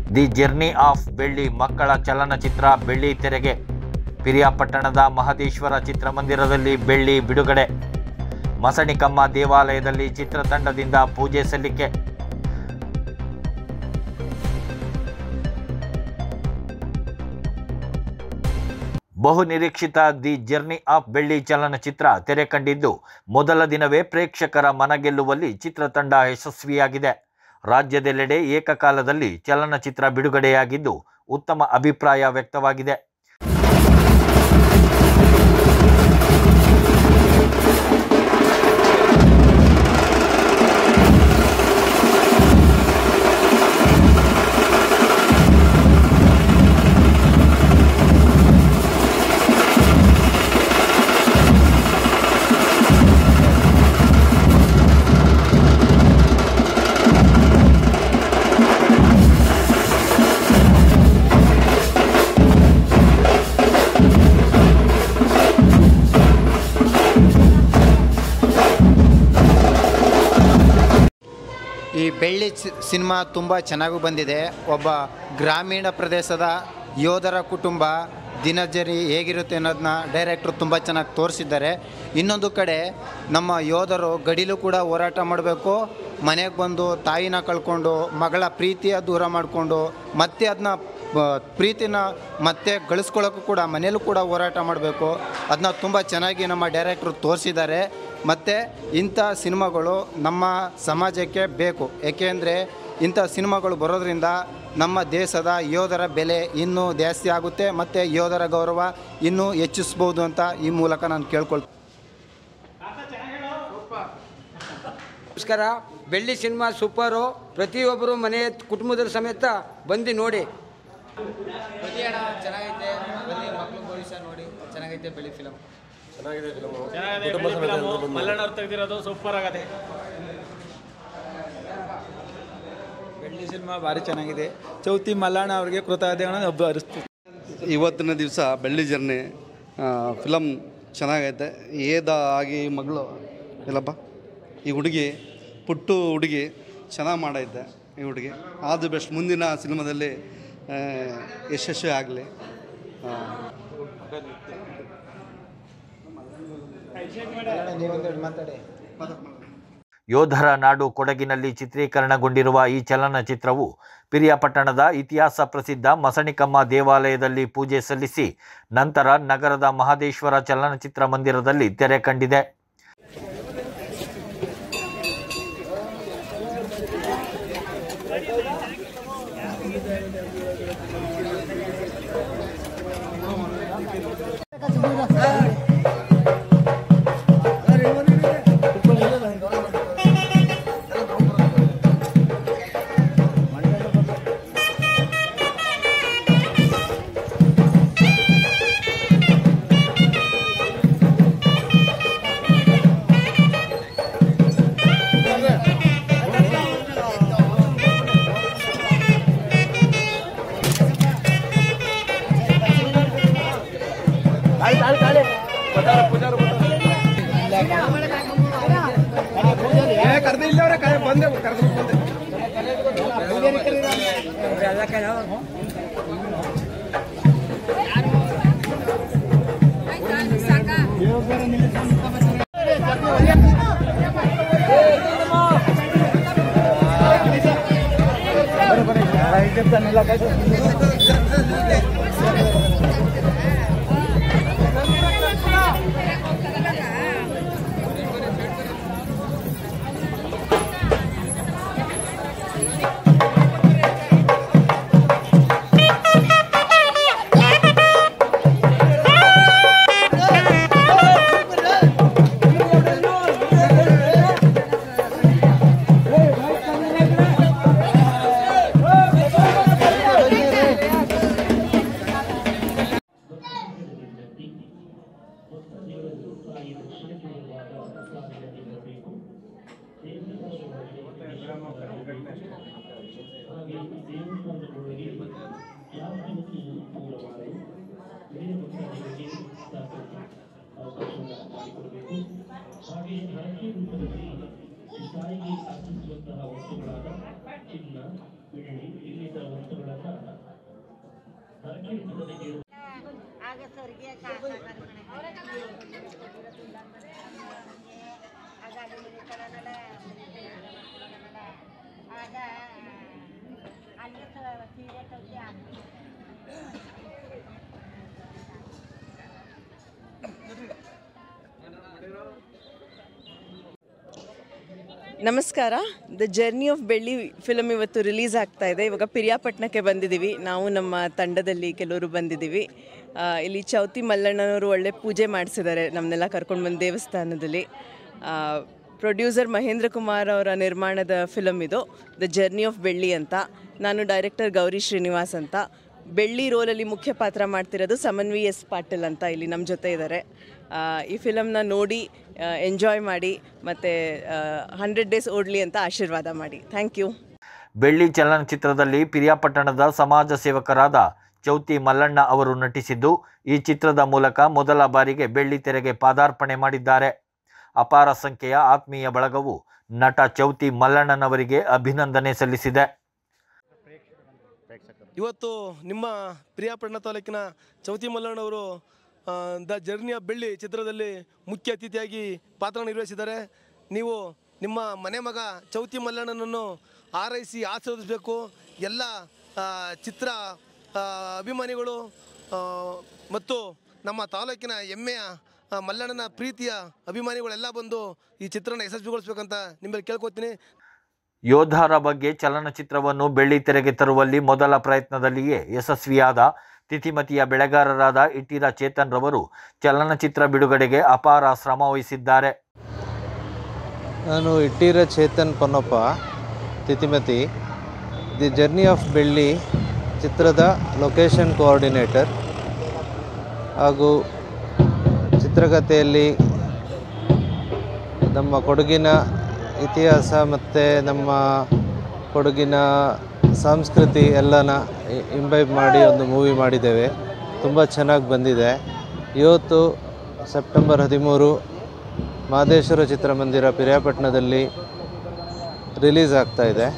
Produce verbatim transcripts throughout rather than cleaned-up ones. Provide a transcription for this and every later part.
The journey of ಬೆಳ್ಳಿ ಮಕ್ಕಳ ಚಲನಚಿತ್ರ ಬೆಳ್ಳಿ ತೆರೆಗೆ. ಪಿರಿಯಾಪಟ್ಟಣದ ಮಹದೇಶ್ವರ ಚಿತ್ರಮಂದಿರದಲ್ಲಿ ಬೆಳ್ಳಿ ಬಿಡುಗಡೆ. ಮಸಣಿಕಮ್ಮ ದೇವಾಲಯದಲ್ಲಿ ಚಿತ್ರತಂಡದಿಂದ ಪೂಜೆ ಸಲ್ಲಿಕೆ. ಬಹು ನಿರೀಕ್ಷಿತ ದಿ ಜರ್ನಿ ಆಫ್ ಬೆಳ್ಳಿ ಚಲನಚಿತ್ರ ತೆರೆ ಕಂಡಿದ್ದು ಮೊದಲ ದಿನವೇ ಪ್ರೇಕ್ಷಕರ ಮನಗೆಲ್ಲುವಲ್ಲಿ ಚಿತ್ರತಂಡ ಯಶಸ್ವಿಯಾಗಿದೆ. ರಾಜ್ಯದೆಲ್ಲೆಡೆ ಏಕಕಾಲದಲ್ಲಿ ಚಲನಚಿತ್ರ ಬಿಡುಗಡೆಯಾಗಿದ್ದು ಉತ್ತಮ ಅಭಿಪ್ರಾಯ ವ್ಯಕ್ತವಾಗಿದೆ. ಈ ಬೆಳ್ಳಿ ಸಿನಿಮಾ ತುಂಬ ಚೆನ್ನಾಗಿ ಬಂದಿದೆ. ಒಬ್ಬ ಗ್ರಾಮೀಣ ಪ್ರದೇಶದ ಯೋಧರ ಕುಟುಂಬ ದಿನಚರಿ ಹೇಗಿರುತ್ತೆ ಅನ್ನೋದನ್ನ ಡೈರೆಕ್ಟ್ರು ತುಂಬ ಚೆನ್ನಾಗಿ ತೋರಿಸಿದ್ದಾರೆ. ಇನ್ನೊಂದು ಕಡೆ ನಮ್ಮ ಯೋಧರು ಗಡಿಲೂ ಕೂಡ ಹೋರಾಟ ಮಾಡಬೇಕು, ಮನೆಗೆ ಬಂದು ತಾಯಿನ ಕಳ್ಕೊಂಡು ಮಗಳ ಪ್ರೀತಿಯ ದೂರ ಮಾಡಿಕೊಂಡು ಮತ್ತೆ ಅದನ್ನ ಪ್ರೀತಿನ ಮತ್ತೆ ಗಳಿಸ್ಕೊಳ್ಳೋಕ್ಕೂ ಕೂಡ ಮನೇಲೂ ಕೂಡ ಹೋರಾಟ ಮಾಡಬೇಕು. ಅದನ್ನ ತುಂಬ ಚೆನ್ನಾಗಿ ನಮ್ಮ ಡೈರೆಕ್ಟ್ರು ತೋರಿಸಿದ್ದಾರೆ. ಮತ್ತು ಇಂಥ ಸಿನಿಮಾಗಳು ನಮ್ಮ ಸಮಾಜಕ್ಕೆ ಬೇಕು. ಏಕೆಂದರೆ ಇಂಥ ಸಿನಿಮಾಗಳು ಬರೋದರಿಂದ ನಮ್ಮ ದೇಶದ ಯೋಧರ ಬೆಲೆ ಇನ್ನೂ ಜಾಸ್ತಿ ಆಗುತ್ತೆ ಮತ್ತು ಯೋಧರ ಗೌರವ ಇನ್ನೂ ಹೆಚ್ಚಿಸ್ಬೋದು ಅಂತ ಈ ಮೂಲಕ ನಾನು ಕೇಳ್ಕೊಳ್ತೀನಿ. ನಮಸ್ಕಾರ. ಬೆಳ್ಳಿ ಸಿನಿಮಾ ಸೂಪರು. ಪ್ರತಿಯೊಬ್ಬರು ಮನೆ ಕುಟುಂಬದ ಸಮೇತ ಬಂದು ನೋಡಿ. ಚೆನ್ನಾಗೈತೆ, ಮಕ್ಕಳು ಭವಿಷ್ಯ ನೋಡಿ ಚೆನ್ನಾಗೈತೆ. ಬೆಳ್ಳಿ ಫಿಲಮ್ ಚೆನ್ನಾಗಿದೆ. ಫಿಲಮ್ ಮಲ್ಲಣ್ಣವ್ರು ತೆಗೆದಿರೋದು ಸೂಪರ್ ಆಗದೆ. ಬೆಳ್ಳಿ ಸಿನಿಮಾ ಭಾರಿ ಚೆನ್ನಾಗಿದೆ. ಚೌತಿ ಮಲ್ಲಣ್ಣ ಅವರಿಗೆ ಕೃತಜ್ಞತೆಗಳನ್ನು ಹಬ್ಬ ಹರಿಸ್ತೀವಿ. ಇವತ್ತಿನ ದಿವಸ ಬೆಳ್ಳಿ ಜರ್ನಿ ಫಿಲಮ್ ಚೆನ್ನಾಗೈತೆ. ಏದ ಆಗಿ ಮಗಳು ಇಲ್ಲಪ್ಪ, ಈ ಹುಡುಗಿ ಪುಟ್ಟು ಹುಡುಗಿ ಚೆನ್ನಾಗಿ ಮಾಡೈತೆ. ಈ ಹುಡುಗಿ ಆದ ಬೆಸ್ಟ್ ಮುಂದಿನ ಸಿನಿಮಾದಲ್ಲಿ ಯಶಸ್ವಿ ಆಗಲಿ. ಯೋಧರ ನಾಡು ಕೊಡಗಿನಲ್ಲಿ ಚಿತ್ರೀಕರಣಗೊಂಡಿರುವ ಈ ಚಲನಚಿತ್ರವು ಪಿರಿಯಾಪಟ್ಟಣದ ಇತಿಹಾಸ ಪ್ರಸಿದ್ಧ ಮಸಣಿಕಮ್ಮ ದೇವಾಲಯದಲ್ಲಿ ಪೂಜೆ ಸಲ್ಲಿಸಿ ನಂತರ ನಗರದ ಮಹದೇಶ್ವರ ಚಲನಚಿತ್ರ ಮಂದಿರದಲ್ಲಿ ತೆರೆ ಕಂಡಿದೆ. ನಮಸ್ಕಾರ. The journey of Belli film ಇವತ್ತು ರಿಲೀಸ್ ಆಗ್ತಾ ಇದೆ. ಇವಾಗ ಪಿರಿಯಾಪಟ್ಟಣಕ್ಕೆ ಬಂದಿದ್ದೀವಿ. ನಾವು ನಮ್ಮ ತಂಡದಲ್ಲಿ ಕೆಲವರು ಬಂದಿದ್ದೀವಿ. ಇಲ್ಲಿ ಚೌತಿ ಮಲ್ಲಣ್ಣನವರು ಒಳ್ಳೆ ಪೂಜೆ ಮಾಡಿಸಿದ್ದಾರೆ ನಮ್ಮನ್ನೆಲ್ಲ ಕರ್ಕೊಂಡು ಬಂದು ದೇವಸ್ಥಾನದಲ್ಲಿ. ಪ್ರೊಡ್ಯೂಸರ್ ಮಹೇಂದ್ರ ಕುಮಾರ್ ಅವರ ನಿರ್ಮಾಣದ ಫಿಲಮ್ ಇದು, ದ ಜರ್ನಿ ಆಫ್ ಬೆಳ್ಳಿ ಅಂತ. ನಾನು ಡೈರೆಕ್ಟರ್ ಗೌರಿ ಶ್ರೀನಿವಾಸ್ ಅಂತ. ಬೆಳ್ಳಿ ರೋಲಲ್ಲಿ ಮುಖ್ಯ ಪಾತ್ರ ಮಾಡ್ತಿರೋದು ಸಮನ್ವಿ ಎಸ್ ಪಾಟೀಲ್ ಅಂತ ಇಲ್ಲಿ ನಮ್ಮ ಜೊತೆ ಇದ್ದಾರೆ. ಈ ಫಿಲಮ್ನ ನೋಡಿ ಎಂಜಾಯ್ ಮಾಡಿ ಮತ್ತು ಹಂಡ್ರೆಡ್ ಡೇಸ್ ಓಡಲಿ ಅಂತ ಆಶೀರ್ವಾದ ಮಾಡಿ. Thank you. ಬೆಳ್ಳಿ ಚಲನಚಿತ್ರದಲ್ಲಿ ಪಿರಿಯಾಪಟ್ಟಣದ ಸಮಾಜ ಸೇವಕರಾದ ಚೌತಿ ಮಲ್ಲಣ್ಣ ಅವರು ನಟಿಸಿದ್ದು, ಈ ಚಿತ್ರದ ಮೂಲಕ ಮೊದಲ ಬಾರಿಗೆ ಬೆಳ್ಳಿ ತೆರೆಗೆ ಪಾದಾರ್ಪಣೆ ಮಾಡಿದ್ದಾರೆ. ಅಪಾರ ಸಂಖ್ಯೆಯ ಆತ್ಮೀಯ ಬಳಗವು ನಟ ಚೌತಿ ಮಲ್ಲಣ್ಣನವರಿಗೆ ಅಭಿನಂದನೆ ಸಲ್ಲಿಸಿದೆ. ಇವತ್ತು ನಿಮ್ಮ ಪಿರಿಯಾಪಟ್ಟಣ ತಾಲೂಕಿನ ಚೌತಿ ಮಲ್ಲಣ್ಣವರು ದ ಜರ್ನಿ ಆಫ್ ಬೆಳ್ಳಿ ಚಿತ್ರದಲ್ಲಿ ಮುಖ್ಯ ಅತಿಥಿಯಾಗಿ ಪಾತ್ರ ನಿರ್ವಹಿಸಿದ್ದಾರೆ. ನೀವು ನಿಮ್ಮ ಮನೆ ಮಗ ಚೌತಿ ಮಲ್ಲಣ್ಣನನ್ನು ಆರೈಸಿ ಆಶೀರ್ವದಿಸಬೇಕು. ಎಲ್ಲ ಚಿತ್ರ ಅಭಿಮಾನಿಗಳು ಮತ್ತು ನಮ್ಮ ತಾಲೂಕಿನ ಹೆಮ್ಮೆಯ ಮಲ್ಲಣ್ಣನ ಪ್ರೀತಿಯ ಅಭಿಮಾನಿಗಳೆಲ್ಲ ಬಂದು ಈ ಚಿತ್ರನ ಯಶಸ್ವಿಗೊಳಿಸ್ಬೇಕಂತ ನಿಮ್ಮಲ್ಲಿ ಕೇಳ್ಕೊತೀನಿ. ಯೋಧರ ಬಗ್ಗೆ ಚಲನಚಿತ್ರವನ್ನು ಬೆಳ್ಳಿ ತೆರೆಗೆ ತರುವಲ್ಲಿ ಮೊದಲ ಪ್ರಯತ್ನದಲ್ಲಿಯೇ ಯಶಸ್ವಿಯಾದ ತಿಥಿಮತಿಯ ಬೆಳೆಗಾರರಾದ ಇಟ್ಟಿರ ಚೇತನ್ ರವರು ಚಲನಚಿತ್ರ ಬಿಡುಗಡೆಗೆ ಅಪಾರ ಶ್ರಮ ವಹಿಸಿದ್ದಾರೆ. ನಾನು Ittira Chethan Ponnappa, Thithimathi, the journey of Belli ಚಿತ್ರದ ಲೊಕೇಶನ್ ಕೋಆರ್ಡಿನೇಟರ್ ಹಾಗೂ ಚಿತ್ರಕಥೆಯಲ್ಲಿ ನಮ್ಮ ಕೊಡಗಿನ ಇತಿಹಾಸ ಮತ್ತು ನಮ್ಮ ಕೊಡಗಿನ ಸಂಸ್ಕೃತಿ ಎಲ್ಲನ ಇಂಬೈಬ್ ಮಾಡಿ ಒಂದು ಮೂವಿ ಮಾಡಿದ್ದೇವೆ. ತುಂಬ ಚೆನ್ನಾಗಿ ಬಂದಿದೆ. ಇವತ್ತು ಸೆಪ್ಟೆಂಬರ್ ಹದಿಮೂರು ಮಹದೇಶ್ವರ ಚಿತ್ರಮಂದಿರ ಪಿರಿಯಾಪಟ್ಟಣದಲ್ಲಿ ರಿಲೀಸ್ ಆಗ್ತಾಯಿದೆ.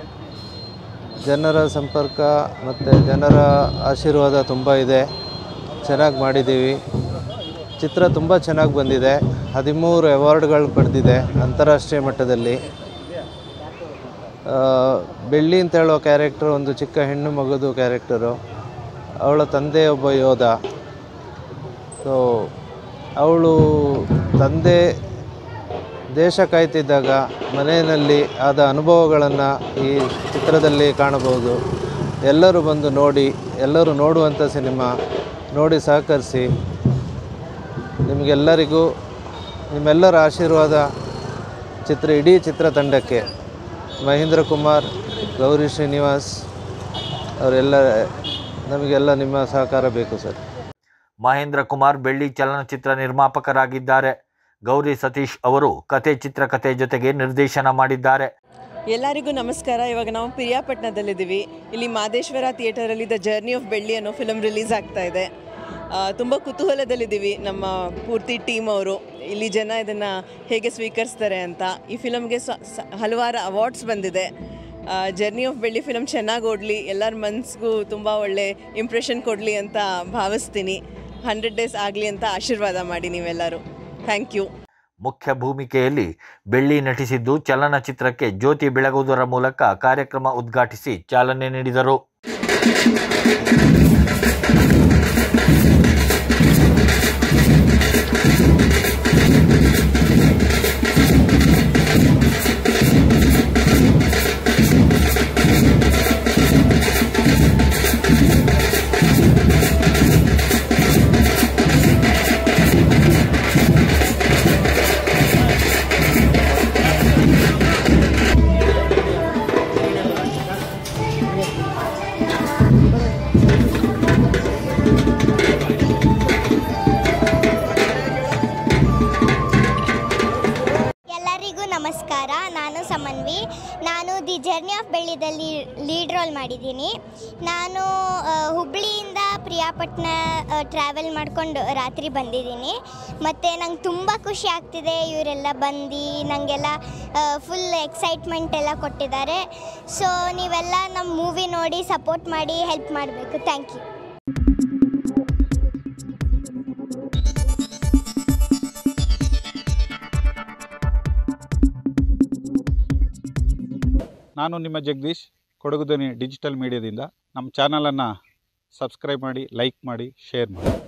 ಜನರ ಸಂಪರ್ಕ ಮತ್ತು ಜನರ ಆಶೀರ್ವಾದ ತುಂಬ ಇದೆ. ಚೆನ್ನಾಗಿ ಮಾಡಿದ್ದೀವಿ. ಚಿತ್ರ ತುಂಬ ಚೆನ್ನಾಗಿ ಬಂದಿದೆ. ಹದಿಮೂರು ಅವಾರ್ಡ್ಗಳು ಪಡೆದಿದೆ ಅಂತಾರಾಷ್ಟ್ರೀಯ ಮಟ್ಟದಲ್ಲಿ. ಬೆಳ್ಳಿ ಅಂತ ಹೇಳೋ ಕ್ಯಾರೆಕ್ಟರ್ ಒಂದು ಚಿಕ್ಕ ಹೆಣ್ಣು ಮಗದು ಕ್ಯಾರೆಕ್ಟರು. ಅವಳ ತಂದೆ ಒಬ್ಬ ಯೋಧ. ಸೊ ಅವಳು ತಂದೆ ದೇಶ ಕಾಯ್ತಿದ್ದಾಗ ಮನೆಯಲ್ಲಿ ಆದ ಅನುಭವಗಳನ್ನು ಈ ಚಿತ್ರದಲ್ಲಿ ಕಾಣಬಹುದು. ಎಲ್ಲರೂ ಬಂದು ನೋಡಿ, ಎಲ್ಲರೂ ನೋಡುವಂಥ ಸಿನಿಮಾ ನೋಡಿ ಸಹಕರಿಸಿ. ನಿಮಗೆಲ್ಲರಿಗೂ ನಿಮ್ಮೆಲ್ಲರ ಆಶೀರ್ವಾದ ಚಿತ್ರ ಇಡೀ ಚಿತ್ರತಂಡಕ್ಕೆ ಮಹೇಂದ್ರ ಕುಮಾರ್, ಗೌರಿ ಶ್ರೀನಿವಾಸ್ ಅವರೆಲ್ಲ ನಮಗೆಲ್ಲ ನಿಮ್ಮ ಸಹಕಾರ ಬೇಕು ಸರ್. ಮಹೇಂದ್ರ ಕುಮಾರ್ ಬೆಳ್ಳಿ ಚಲನಚಿತ್ರ ನಿರ್ಮಾಪಕರಾಗಿದ್ದಾರೆ. ಗೌರಿ ಸತೀಶ್ ಅವರು ಕತೆ ಚಿತ್ರಕಥೆ ಜೊತೆಗೆ ನಿರ್ದೇಶನ ಮಾಡಿದ್ದಾರೆ. ಎಲ್ಲರಿಗೂ ನಮಸ್ಕಾರ. ಇವಾಗ ನಾವು ಪಿರಿಯಾಪಟ್ಟಣದಲ್ಲಿದ್ದೀವಿ. ಇಲ್ಲಿ ಮಹದೇಶ್ವರ ಥಿಯೇಟರಲ್ಲಿ ದ ಜರ್ನಿ ಆಫ್ ಬೆಳ್ಳಿ ಅನ್ನೋ ಫಿಲಮ್ ರಿಲೀಸ್ ಆಗ್ತಾ ಇದೆ. ತುಂಬ ಕುತೂಹಲದಲ್ಲಿದ್ದೀವಿ ನಮ್ಮ ಪೂರ್ತಿ ಟೀಮ್ ಅವರು, ಇಲ್ಲಿ ಜನ ಇದನ್ನು ಹೇಗೆ ಸ್ವೀಕರಿಸ್ತಾರೆ ಅಂತ. ಈ ಫಿಲಮ್ಗೆ ಹಲವಾರು ಅವಾರ್ಡ್ಸ್ ಬಂದಿದೆ. ಜರ್ನಿ ಆಫ್ ಬೆಳ್ಳಿ ಫಿಲಮ್ ಚೆನ್ನಾಗಿ ಓಡಲಿ, ಎಲ್ಲರ ಮನಸ್ಸಿಗೂ ತುಂಬ ಒಳ್ಳೆ ಇಂಪ್ರೆಷನ್ ಕೊಡಲಿ ಅಂತ ಭಾವಿಸ್ತೀನಿ. ಹಂಡ್ರೆಡ್ ಡೇಸ್ ಆಗಲಿ ಅಂತ ಆಶೀರ್ವಾದ ಮಾಡಿ ನೀವೆಲ್ಲರೂ. Thank you. ಮುಖ್ಯ ಭೂಮಿಕೆಯಲ್ಲಿ ಬೆಳ್ಳಿ ನಟಿಸಿದ್ದು ಚಲನಚಿತ್ರಕ್ಕೆ ಜ್ಯೋತಿ ಬೆಳಗುವುದರ ಮೂಲಕ ಕಾರ್ಯಕ್ರಮ ಉದ್ಘಾಟಿಸಿ ಚಾಲನೆ ನೀಡಿದರು. ಬೆಳ್ಳಿದಲ್ಲಿ ಲೀಡ್ ರೋಲ್ ಮಾಡಿದ್ದೀನಿ. ನಾನು ಹುಬ್ಬಳ್ಳಿಯಿಂದ ಪ್ರಿಯಾಪಟ್ಟಣ ಟ್ರಾವೆಲ್ ಮಾಡಿಕೊಂಡು ರಾತ್ರಿ ಬಂದಿದ್ದೀನಿ. ಮತ್ತು ನಂಗೆ ತುಂಬ ಖುಷಿ ಆಗ್ತಿದೆ, ಇವರೆಲ್ಲ ಬಂದು ನನಗೆಲ್ಲ ಫುಲ್ ಎಕ್ಸೈಟ್ಮೆಂಟ್ ಎಲ್ಲ ಕೊಟ್ಟಿದ್ದಾರೆ. ಸೊ ನೀವೆಲ್ಲ ನಮ್ಮ ಮೂವಿ ನೋಡಿ ಸಪೋರ್ಟ್ ಮಾಡಿ ಹೆಲ್ಪ್ ಮಾಡಬೇಕು. Thank you. ನಾನು ನಿಮ್ಮ ಜಗದೀಶ್, ಕೊಡಗು ಧ್ವನಿ ಡಿಜಿಟಲ್ ಮೀಡಿಯಾದಿಂದ. ನಮ್ಮ ಚಾನಲನ್ನು ಸಬ್ಸ್ಕ್ರೈಬ್ ಮಾಡಿ, ಲೈಕ್ ಮಾಡಿ, ಶೇರ್ ಮಾಡಿ.